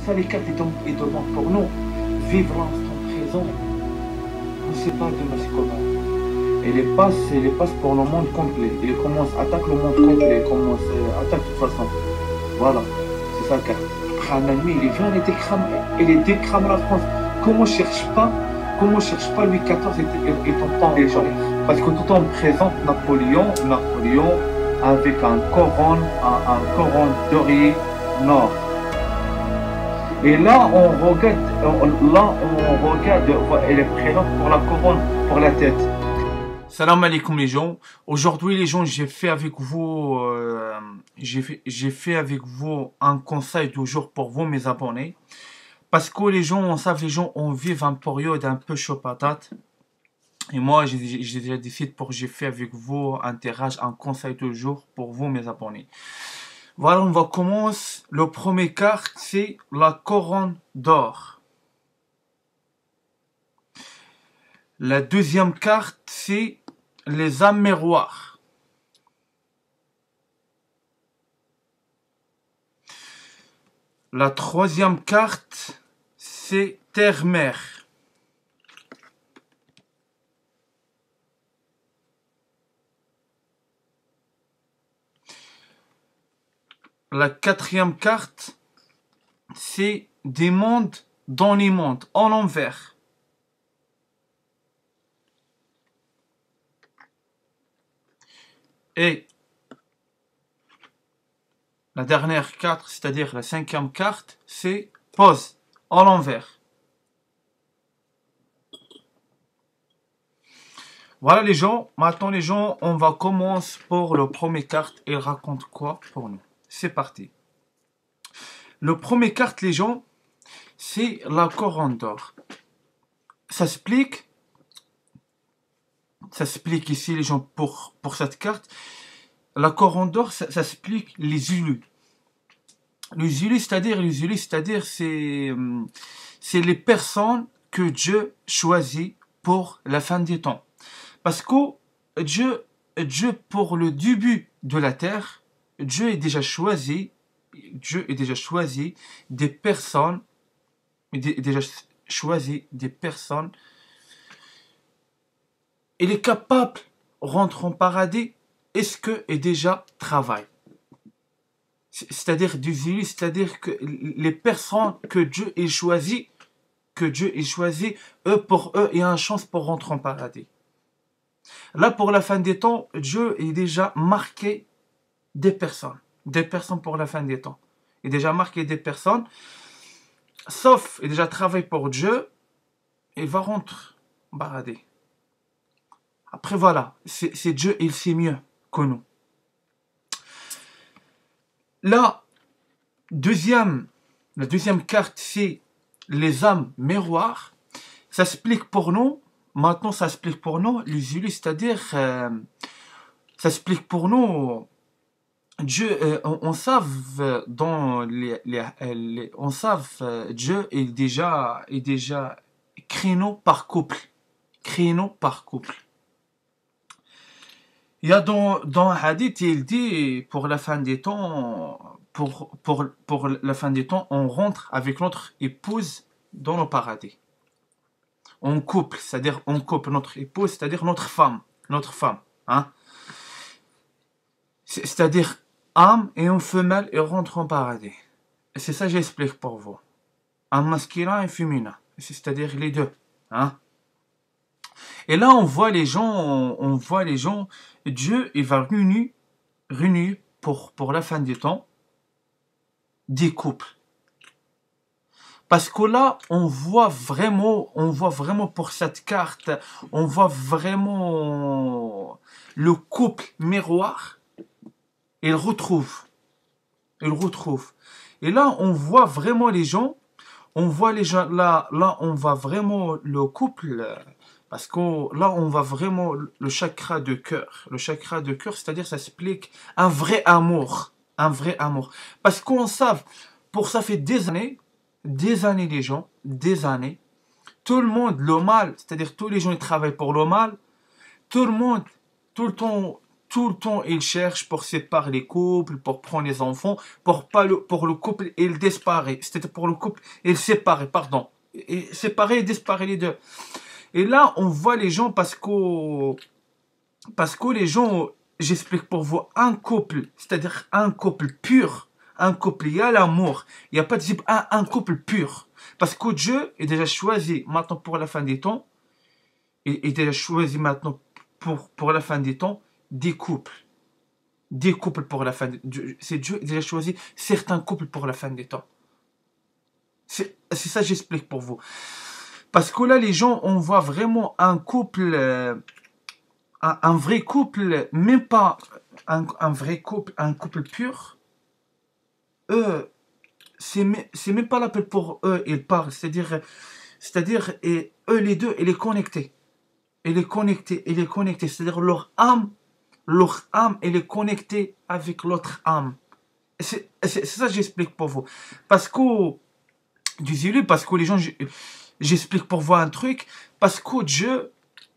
ça les cartes ils demandent pour nous. Vivre l'instant présent. On ne sait pas demain c'est comment. Et les passe pour le monde complet. Il commence, attaque le monde complet, il commence, attaque de toute façon. Voilà, c'est ça la carte. Khanani, il vient et les décrame la France. Comment cherche pas Louis XIV et ton temps les gens. Parce que tout en présente Napoléon avec un couronne doré nord. Et là on regarde, elle est présente pour la couronne, pour la tête. Salam alaikum les gens. Aujourd'hui les gens, j'ai fait avec vous un conseil du jour pour vous mes abonnés. Parce que les gens, on vit une période un peu chaud patate. Et moi, j'ai déjà décidé j'ai fait avec vous un conseil du jour pour vous mes abonnés. Voilà, on va commencer. Le premier carte, c'est la couronne d'or. La deuxième carte, c'est les âmes miroirs. La troisième carte, c'est terre-mer. La quatrième carte, c'est des mondes dans les mondes, en l'envers. Et la dernière carte, c'est-à-dire la cinquième carte, c'est pause, en l'envers. Voilà les gens, maintenant les gens, on va commencer pour le premier carte. Il raconte quoi pour nous? C'est parti. Le premier carte les gens, c'est la couronne d'or. Ça explique ici les gens pour cette carte. La couronne d'or, ça explique les élus. Les élus, c'est-à-dire c'est les personnes que Dieu choisit pour la fin des temps. Parce que Dieu pour le début de la terre, Dieu a déjà choisi des personnes, il est capable rentre en paradis, est-ce que est déjà travail. C'est-à-dire que les personnes que Dieu ait choisi, pour eux, il y a une chance pour rentrer en paradis. Là, pour la fin des temps, Dieu est déjà marqué des personnes pour la fin des temps. Il est déjà marqué des personnes, sauf il déjà travaille pour Dieu, il va rentrer en paradis. Après voilà, c'est Dieu, il sait mieux que nous. La deuxième carte, c'est les âmes miroirs. Ça explique pour nous, maintenant ça explique pour nous, les élus, c'est-à-dire, ça explique pour nous, Dieu, on savent dans on savent Dieu est déjà créneau par couple. Il y a dans un hadith, il dit pour la fin des temps, pour la fin des temps, on rentre avec notre épouse dans le paradis. On couple, c'est-à-dire on couple notre épouse, c'est-à-dire notre femme, hein. C'est-à-dire âme et une femelle et rentrent en paradis. Et c'est ça que j'explique pour vous. Un masculin et un féminin, c'est-à-dire les deux, hein. Et là, on voit les gens, Dieu, il va réunir pour la fin des temps, des couples. Parce que là, on voit vraiment pour cette carte, on voit vraiment le couple miroir, il retrouve. Et là, on voit vraiment les gens, là, on voit vraiment le couple. Parce que là, on voit vraiment le chakra de cœur. Le chakra de cœur, c'est-à-dire, ça explique un vrai amour. Parce qu'on sait, pour ça fait des années, les gens, tout le monde, le mal, c'est-à-dire tous les gens, ils travaillent pour le mal. Tout le monde, tout le temps, tout le temps, ils cherchent pour séparer les couples, pour prendre les enfants, pour le couple, il disparaît. C'était pour le couple, il séparait, pardon. Et séparer et disparaît les deux. Et là, on voit les gens parce que les gens, j'explique pour vous, un couple, c'est-à-dire un couple pur, un couple, il y a l'amour, il n'y a pas de type, un couple pur. Parce que Dieu est déjà choisi maintenant pour la fin des temps, il est déjà choisi maintenant pour la fin des temps, des couples. Des couples pour la fin des temps. C'est Dieu qui a déjà choisi certains couples pour la fin des temps. C'est ça que j'explique pour vous. Parce que là, les gens, on voit vraiment un couple... un vrai couple, même pas un vrai couple, un couple pur, eux, c'est même pas l'appel pour eux, ils parlent, c'est-à-dire, et eux les deux, ils est connecté. Il est connecté, c'est-à-dire leur âme, elle est connectée avec l'autre âme. C'est ça que j'explique pour vous. Parce que, disons-le, parce que les gens, j'explique pour vous un truc, parce que Dieu,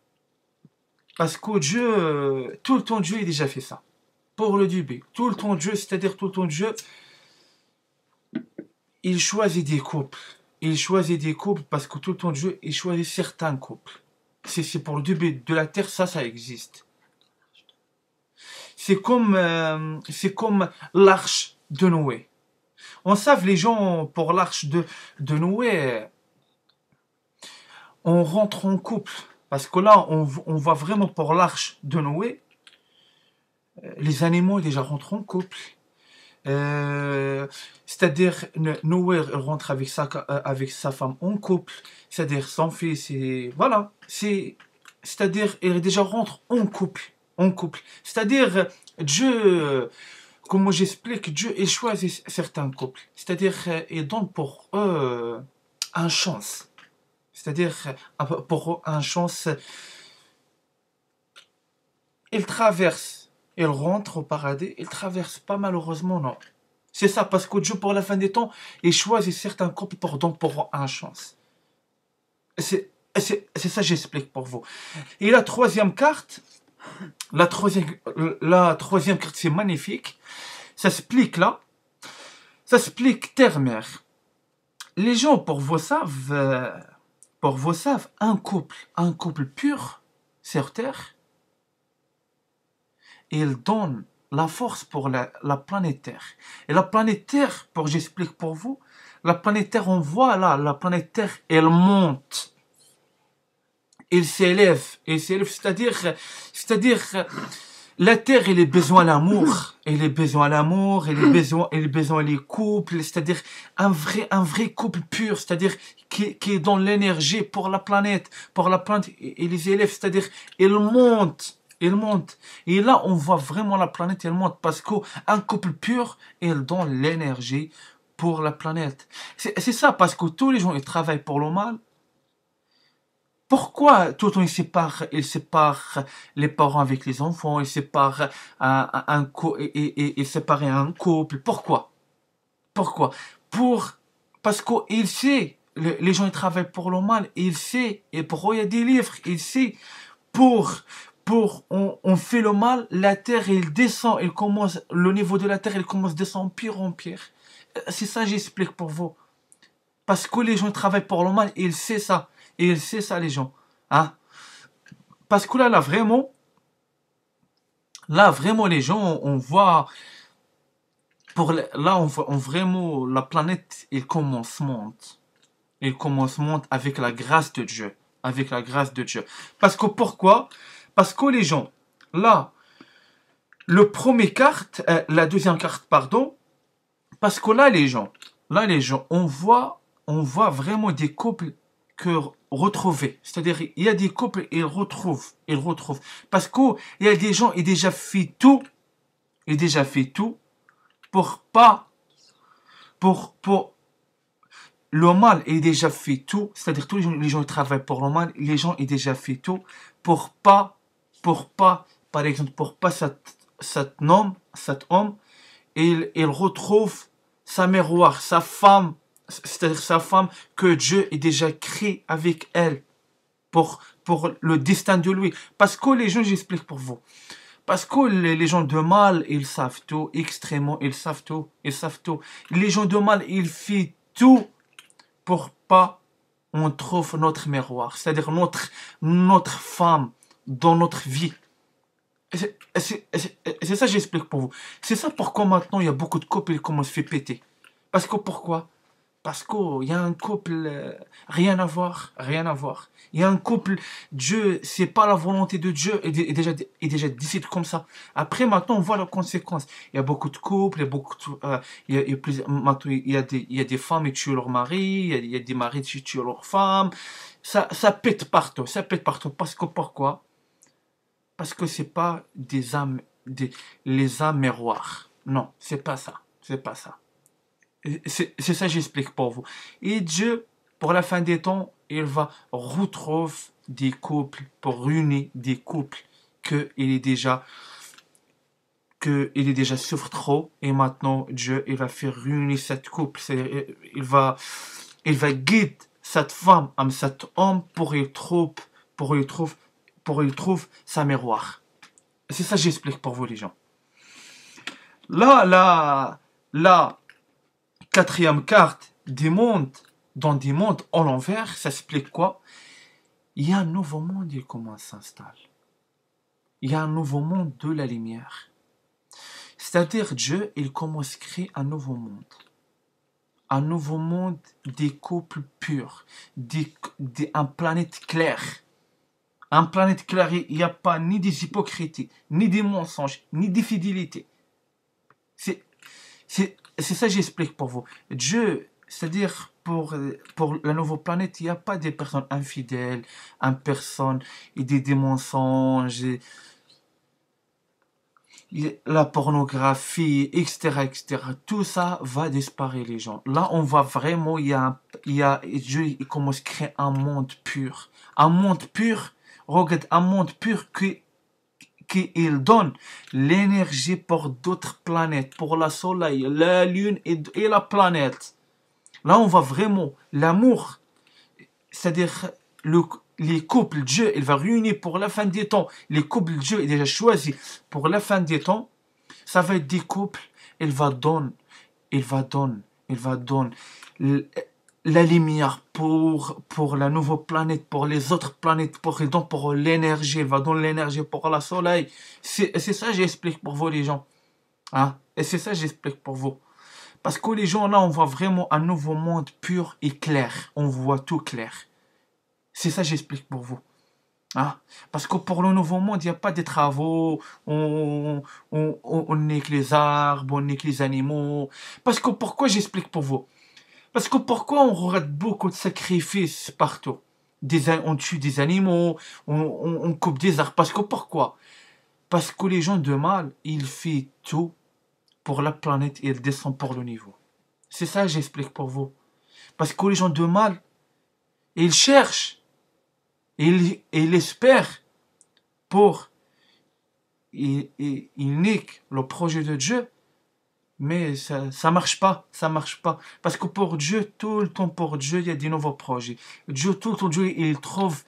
tout le temps Dieu a déjà fait ça. Pour le début. Tout le temps Dieu, c'est-à-dire tout le temps Dieu, il choisit des couples. Il choisit des couples parce que tout le temps Dieu, il choisit certains couples. C'est pour le début de la terre, ça existe. C'est comme l'arche de Noé. On sait, les gens, pour l'arche de Noé, on rentre en couple. Parce que là, on voit vraiment pour l'arche de Noé, les animaux déjà rentrent en couple. C'est-à-dire, Noé rentre avec sa femme en couple. C'est-à-dire, son fils, voilà. C'est-à-dire, il déjà rentre en couple. C'est-à-dire, Dieu, comment j'explique, Dieu, il choisit certains couples. C'est-à-dire, il donne pour eux une chance. C'est-à-dire, pour eux, une chance, il traverse, il rentre au paradis, il traverse pas malheureusement, non. C'est ça, parce que Dieu, pour la fin des temps, il choisit certains couples pour donner pour eux une chance. C'est ça que j'explique pour vous. Et la troisième carte, la troisième carte, c'est magnifique. Ça explique là. Ça explique terre-mer. Les gens, pour vous savent, un couple pur sur terre, il donne la force pour la planète Terre. Et la planète Terre, j'explique pour vous, la planète Terre, on voit là, la planète Terre, elle monte. Elle s'élève, c'est-à-dire, la Terre, elle a besoin d'amour, elle a besoin des couples, c'est-à-dire un vrai couple pur, c'est-à-dire qui donne l'énergie pour la planète, et les élèves, c'est-à-dire, elle monte. Et là, on voit vraiment la planète, elle monte, parce qu'un couple pur, il donne l'énergie pour la planète. C'est ça, parce que tous les gens, ils travaillent pour le mal. Pourquoi tout le temps ils séparent les parents avec les enfants, ils séparent un couple? Pourquoi? Parce qu'il sait, les gens ils travaillent pour le mal, il sait, et pour eux il y a des livres, il sait, on fait le mal, la terre il descend, le niveau de la terre il commence à descendre pire en pire. C'est ça que j'explique pour vous. Parce que les gens travaillent pour le mal, ils savent ça. Et ils savent ça, les gens. Hein? Parce que là, vraiment, les gens, on voit, on voit vraiment, la planète, elle commence monte. Elle commence monte avec la grâce de Dieu. Parce que pourquoi? Parce que les gens, là, la deuxième carte, pardon, parce que là, les gens, on voit vraiment des couples retrouver. C'est-à-dire, il y a des couples, ils retrouvent. Parce qu'il y a des gens, ils ont déjà fait tout, pour le mal, il a déjà fait tout. C'est-à-dire, tous les gens, ils travaillent pour le mal, les gens, ils ont déjà fait tout, par exemple, pour pas cet homme, il retrouve sa miroir, sa femme, c'est-à-dire sa femme que Dieu est déjà créé avec elle pour le destin de lui. Parce que les gens, j'explique pour vous. Parce que les gens de mal, ils savent tout, extrêmement, ils savent tout, ils savent tout. Les gens de mal, ils font tout pour pas on trouve notre miroir, c'est-à-dire notre femme dans notre vie. C'est ça que j'explique pour vous. C'est ça pourquoi maintenant il y a beaucoup de couples qui commencent à se faire péter. Parce que pourquoi? Parce qu'il y a un couple, rien à voir, rien à voir. Il y a un couple, Dieu, c'est pas la volonté de Dieu, et déjà décide comme ça. Après, maintenant, on voit la conséquence. Il y a beaucoup de couples, il y a beaucoup de, il y a plusieurs, maintenant, il y a des femmes qui tuent leur mari, il y a des maris qui tuent leur femme. Ça pète partout, ça pète partout. Parce que pourquoi? Parce que c'est pas des âmes, les âmes miroirs. Non, c'est pas ça, c'est pas ça. C'est ça que j'explique pour vous. Et Dieu, pour la fin des temps, il va retrouver des couples, pour réunir des couples qu'il est déjà souffre trop. Et maintenant, Dieu, il va faire réunir cette couple. C'est-à-dire, il va guider cette femme, cet homme pour y trouver sa miroir. C'est ça que j'explique pour vous, les gens. Là, quatrième carte des mondes, dans des mondes en l'envers, ça explique quoi? Il y a un nouveau monde qui commence à s'installer. Il y a un nouveau monde de la lumière. C'est-à-dire Dieu, il commence à créer un nouveau monde. Un nouveau monde des couples purs, un planète claire. Un planète claire, il n'y a pas ni des hypocrisies, ni des mensonges, ni des fidélités. C'est ça que j'explique pour vous. Dieu, c'est-à-dire pour la nouvelle planète, il n'y a pas des personnes infidèles, personnes et des mensonges, la pornographie, etc., etc. Tout ça va disparaître, les gens. Là, on voit vraiment, Dieu il commence à créer un monde pur. Un monde pur, regarde, un monde pur qu'il donne l'énergie pour d'autres planètes, pour le soleil, la lune et la planète. Là, on voit vraiment l'amour, c'est-à-dire les couples, Dieu, il va réunir pour la fin des temps. Les couples, Dieu est déjà choisi pour la fin des temps. Ça va être des couples, il va donner la lumière pour la nouvelle planète, pour les autres planètes, pour l'énergie, il va donner l'énergie pour le soleil. C'est ça que j'explique pour vous, les gens. Hein? Et c'est ça que j'explique pour vous. Parce que les gens, là, on voit vraiment un nouveau monde pur et clair. On voit tout clair. C'est ça que j'explique pour vous. Hein? Parce que pour le nouveau monde, il n'y a pas de travaux, on nique les arbres, on nique les animaux. Parce que pourquoi j'explique pour vous? Parce que pourquoi on regarde beaucoup de sacrifices partout? On tue des animaux, on coupe des arbres. Parce que pourquoi? Parce que les gens de mal, ils font tout pour la planète et ils descendent pour le niveau. C'est ça que j'explique pour vous. Parce que les gens de mal, ils cherchent, ils espèrent pour... Ils niquent le projet de Dieu. Mais ça marche pas, ça marche pas. Parce que pour Dieu, tout le temps pour Dieu, il y a des nouveaux projets. Dieu, tout le temps, Dieu, il trouve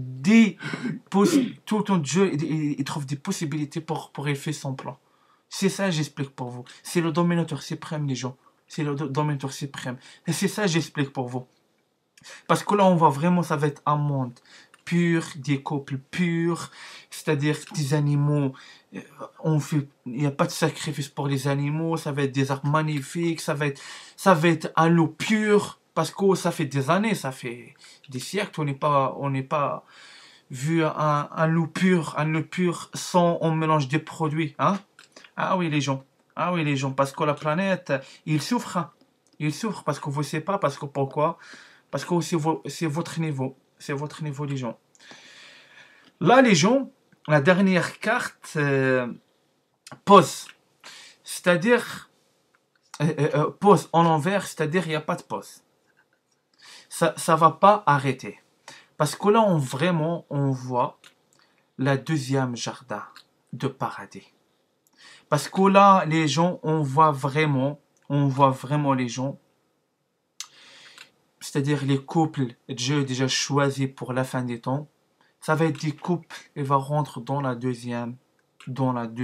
tout le temps, Dieu, il trouve des possibilités pour y faire son plan. C'est ça, j'explique pour vous. C'est le dominateur suprême, les gens. C'est le dominateur suprême. Et c'est ça, j'explique pour vous. Parce que là, on voit vraiment, ça va être un monde pur, des couples purs, c'est-à-dire des animaux. Il n'y a pas de sacrifice pour les animaux, ça va être des arbres magnifiques, ça va être à l'eau pure, parce que ça fait des années, ça fait des siècles, on n'est pas vu un loup pur sans on mélange des produits, hein? Ah oui les gens, parce que la planète, il souffre, hein. Il souffre parce que vous ne savez pas, parce que pourquoi? Parce que c'est votre niveau, les gens. Là les gens, la dernière carte, pause. C'est-à-dire, pause en l'envers, c'est-à-dire il n'y a pas de pause. Ça ne va pas arrêter. Parce que là, on voit la deuxième jardin de paradis. Parce que là, les gens, on voit vraiment les gens. C'est-à-dire les couples, Dieu a déjà choisi pour la fin des temps. Ça va être des couples, il va rentrer dans la deuxième dans la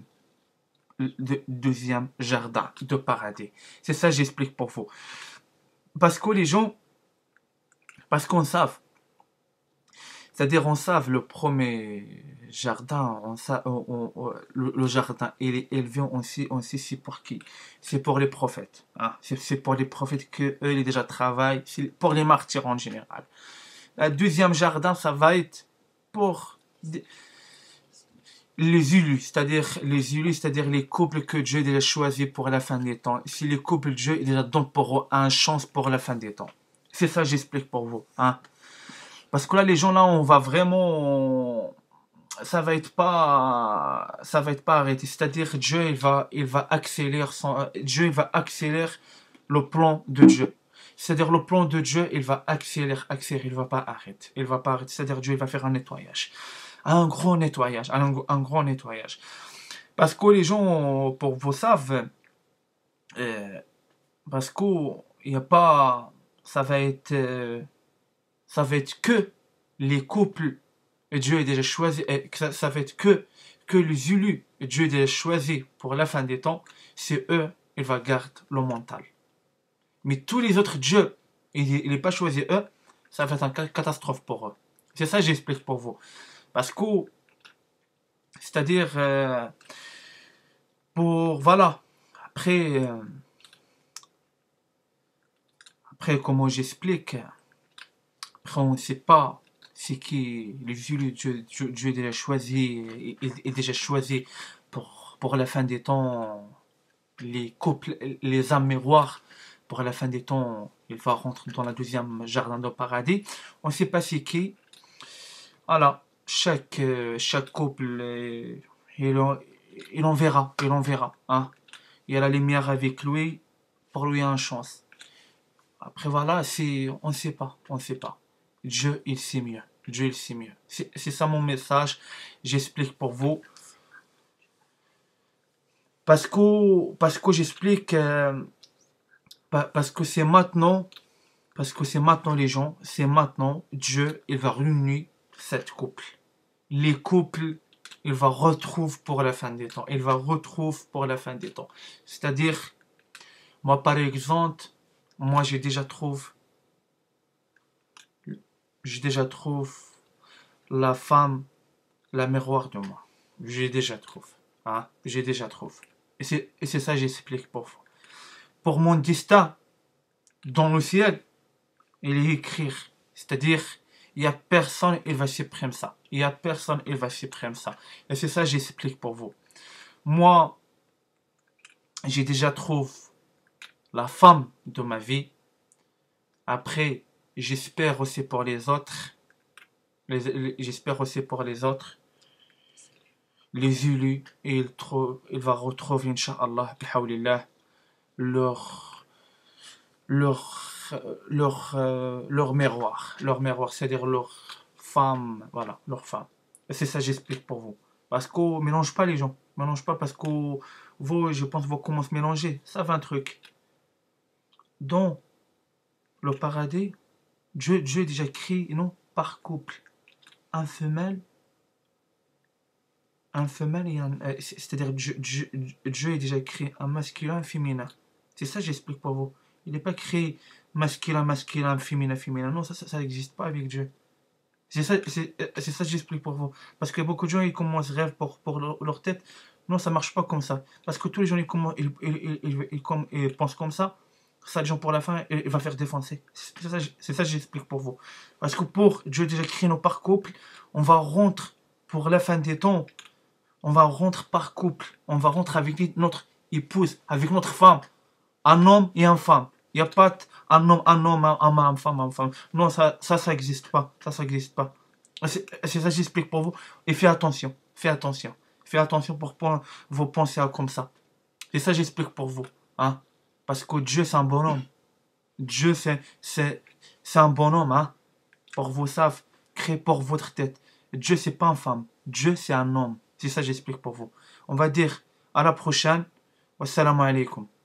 deuxième jardin de paradis. C'est ça, j'explique pour vous. Parce que les gens, parce qu'on savent, c'est-à-dire on savent le premier jardin, le jardin, il est élevé aussi c'est pour qui? C'est pour les prophètes. Hein? C'est pour les prophètes que eux, ils déjà travaillent, c'est pour les martyrs en général. Le deuxième jardin, ça va être pour les élus, c'est-à-dire les couples que Dieu a déjà choisis pour la fin des temps. Si les couples Dieu déjà donne pour eux une chance pour la fin des temps. C'est ça, j'explique pour vous. Hein? Parce que là, les gens là, on va vraiment, ça va être pas arrêté. C'est-à-dire Dieu, il va accélérer Dieu, il va accélérer le plan de Dieu. C'est-à-dire le plan de Dieu, il va accélérer, il va pas arrêter, C'est-à-dire Dieu, il va faire un nettoyage, un grand nettoyage. Parce que les gens, pour vous savent, parce que il y a pas, ça va être que les couples Dieu a déjà choisi, ça va être que les élus Dieu a déjà choisi pour la fin des temps, c'est eux, ils vont garder le mental. Mais tous les autres dieux, il n'est pas choisi eux, ça va être une catastrophe pour eux. C'est ça que j'explique pour vous. Parce que, c'est-à-dire, voilà, après, comment j'explique, après on ne sait pas c'est qui les élus Dieu est déjà choisi, est déjà choisi pour la fin des temps, les couples, les âmes miroirs, pour la fin des temps, il va rentrer dans la deuxième jardin de paradis. On ne sait pas c'est qui. Voilà, chaque couple, il en verra. Hein. Il y a la lumière avec lui, pour lui une chance. Après voilà, on ne sait pas. Dieu, il sait mieux. C'est ça mon message. J'explique pour vous. Parce que j'explique, parce que c'est maintenant, les gens, c'est maintenant, Dieu, il va réunir cette couple. Les couples, il va retrouver pour la fin des temps. C'est-à-dire, moi par exemple, moi j'ai déjà trouvé la femme, la miroir de moi. J'ai déjà trouvé. Et c'est ça j'explique pour vous. Pour mon destin, dans le ciel, il est écrit. C'est-à-dire, il n'y a personne qui va supprimer ça. Et c'est ça j'explique pour vous. Moi, j'ai déjà trouvé la femme de ma vie. Après, j'espère aussi pour les autres. Les élus, et il va retrouver, Inch'Allah, bihawlillah, leur miroir, c'est-à-dire leur femme, voilà, leur femme. Et c'est ça j'explique pour vous. Parce qu'on mélange pas les gens. Parce que vous, je pense, vous commencez à mélanger. Ça va un truc. Dans le paradis, Dieu a déjà créé, non, par couple, un femelle et un... c'est-à-dire Dieu a déjà créé un masculin et un féminin. C'est ça j'explique pour vous. Il n'est pas créé masculin, féminin. Non, ça n'existe pas avec Dieu. C'est ça j'explique pour vous. Parce que beaucoup de gens, ils commencent rêve pour leur tête. Non, ça marche pas comme ça. Parce que tous les gens, ils pensent comme ça. Ça, les gens, pour la fin, il va faire défoncer. C'est ça j'explique pour vous. Parce que pour Dieu déjà créé nos par couple, on va rentrer pour la fin des temps. On va rentrer par couple. On va rentrer avec notre épouse, avec notre femme. Un homme et une femme. Il n'y a pas un homme, une femme. Non, ça n'existe pas. Ça n'existe pas. C'est ça que j'explique pour vous. Et faites attention. Faites attention pour vous penser comme ça. C'est ça que j'explique pour vous. Hein? Parce que Dieu, c'est un bonhomme. Dieu, c'est un bonhomme. Hein? Pour vous savez, créé pour votre tête. Dieu, c'est pas une femme. Dieu, c'est un homme. C'est ça que j'explique pour vous. On va dire à la prochaine. Wassalamu alaikum.